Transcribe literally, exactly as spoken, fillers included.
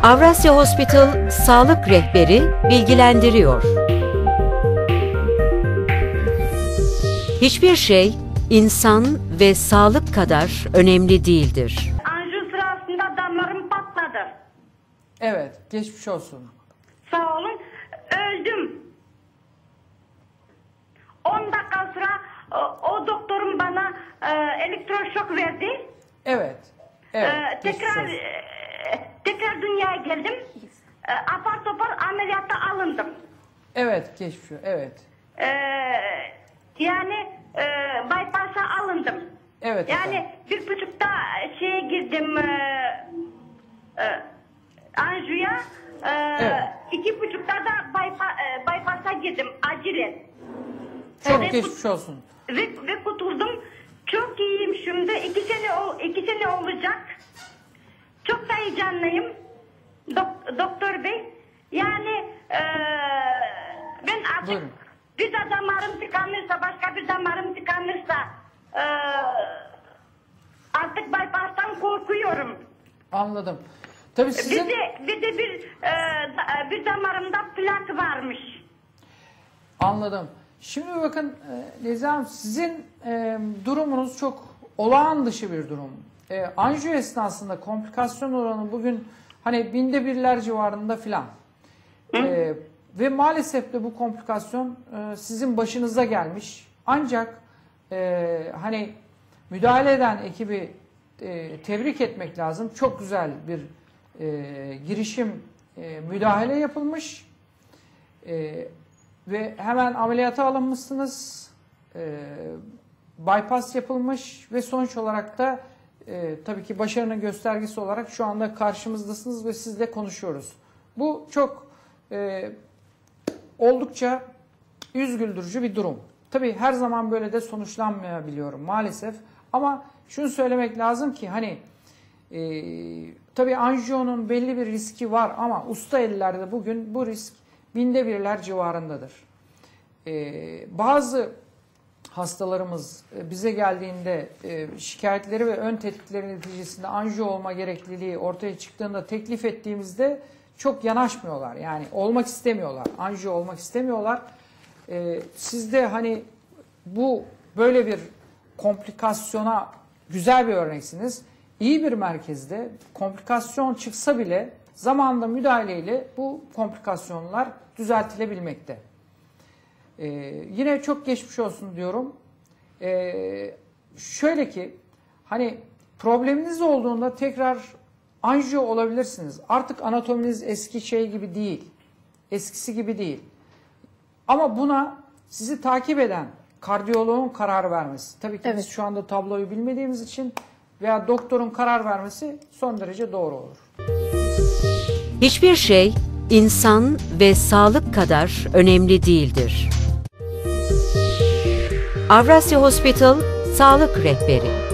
Avrasya Hospital Sağlık Rehberi bilgilendiriyor. Hiçbir şey insan ve sağlık kadar önemli değildir. Anjiyo sırasında damarım patladı. Evet, geçmiş olsun. Sağ olun. Öldüm. on dakika sonra o, o doktorum bana e, elektroşok verdi. Evet. Evet. E, geçmiş tekrar olsun. e, tekrar dünyaya geldim. E, apar topar ameliyatta alındım. Evet, geçmiş olsun. Evet. E, yani e, bypass'a alındım. Evet. Yani efendim. bir buçukta şeye girdim e, e, anjiyoya. E, Evet. iki buçukta da bypa, e, bypass'a girdim acilen. Çok Ve geçmiş olsun. Ve, ve kurtuldum. Çok iyiyim şimdi. İki sene, ol- iki sene olacak. Çok da heyecanlıyım. Dok- doktor bey. Yani e, ben artık Buyurun. bir de damarım tıkanırsa, başka bir damarım tıkanırsa e, artık bypass'tan korkuyorum. Anladım. Tabii Bir sizin... de, bir de bir, e, da- bir damarımda plak varmış. Anladım. Şimdi bakın e, Nezihe Hanım, sizin e, durumunuz çok olağan dışı bir durum. E, anjiyo esnasında komplikasyon oranı bugün hani binde birler civarında filan. E, ve maalesef de bu komplikasyon e, sizin başınıza gelmiş. Ancak e, hani müdahale eden ekibi e, tebrik etmek lazım. Çok güzel bir e, girişim, e, müdahale yapılmış. E, Ve hemen ameliyata alınmışsınız, e, bypass yapılmış ve sonuç olarak da e, tabii ki başarının göstergesi olarak şu anda karşımızdasınız ve sizle konuşuyoruz. Bu çok e, oldukça yüz güldürücü bir durum. Tabii her zaman böyle de sonuçlanmayabiliyorum maalesef. Ama şunu söylemek lazım ki hani e, tabii anjiyonun belli bir riski var ama usta ellerde bugün bu risk binde birler civarındadır. Ee, bazı hastalarımız bize geldiğinde e, şikayetleri ve ön tetkikleri neticesinde anjiyo olma gerekliliği ortaya çıktığında teklif ettiğimizde çok yanaşmıyorlar. Yani olmak istemiyorlar. Anjiyo olmak istemiyorlar. Ee, siz de hani bu böyle bir komplikasyona güzel bir örneksiniz. İyi bir merkezde komplikasyon çıksa bile zamanında müdahaleyle bu komplikasyonlar düzeltilebilmekte. Ee, yine çok geçmiş olsun diyorum. Ee, şöyle ki hani probleminiz olduğunda tekrar anjiyo olabilirsiniz. Artık anatominiz eski şey gibi değil. Eskisi gibi değil. Ama buna sizi takip eden kardiyoloğun karar vermesi. Tabii ki Evet. biz şu anda tabloyu bilmediğimiz için veya doktorun karar vermesi son derece doğru olur. Hiçbir şey insan ve sağlık kadar önemli değildir. Avrasya Hospital Sağlık Rehberi